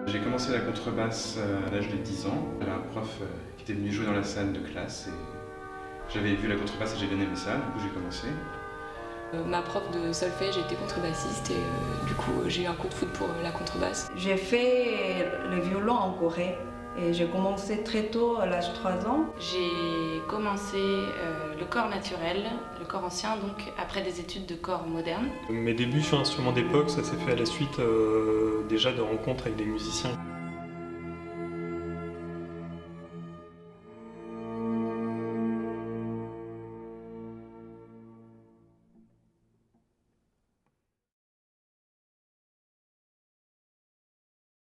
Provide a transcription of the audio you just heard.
J'ai commencé la contrebasse à l'âge de 10 ans. J'avais un prof qui était venu jouer dans la salle de classe et j'avais vu la contrebasse et j'ai bien aimé ça, du coup j'ai commencé. Ma prof de solfège était contrebassiste et du coup j'ai eu un coup de foudre pour la contrebasse. J'ai fait le violon en Corée et j'ai commencé très tôt, à l'âge de 3 ans. J'ai commencé le corps naturel, le corps ancien, donc après des études de corps moderne. Mes débuts sur l'instrument d'époque, ça s'est fait à la suite déjà de rencontres avec des musiciens.